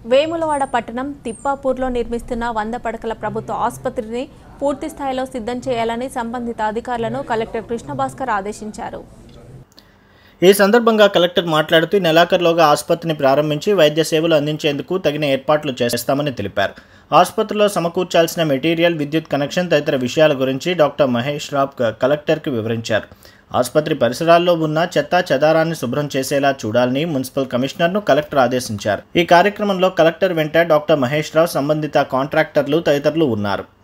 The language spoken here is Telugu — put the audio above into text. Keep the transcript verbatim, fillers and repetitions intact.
వేములవాడ పట్టణం తిప్పాపూర్లో నిర్మిస్తున్న వంద పడకల ప్రభుత్వ ఆసుపత్రిని పూర్తి స్థాయిలో సిద్ధం చేయాలని సంబంధిత అధికారులను కలెక్టర్ కృష్ణభాస్కర్ ఆదేశించారు. ఈ సందర్భంగా కలెక్టర్ మాట్లాడుతూ నెలాఖరులోగా ఆసుపత్రిని ప్రారంభించి వైద్య సేవలు అందించేందుకు తగిన ఏర్పాట్లు చేస్తామని తెలిపారు. ఆసుపత్రిలో సమకూర్చాల్సిన మెటీరియల్, విద్యుత్ కనెక్షన్ తదితర విషయాల గురించి డాక్టర్ మహేష్ రావు కలెక్టర్కి వివరించారు. ఆసుపత్రి పరిసరాల్లో ఉన్న చెత్తా చెదారాన్ని శుభ్రం చేసేలా చూడాలని మున్సిపల్ కమిషనర్ను కలెక్టర్ ఆదేశించారు. ఈ కార్యక్రమంలో కలెక్టర్ వెంట డాక్టర్ మహేష్ రావు, సంబంధిత కాంట్రాక్టర్లు తదితరులు ఉన్నారు.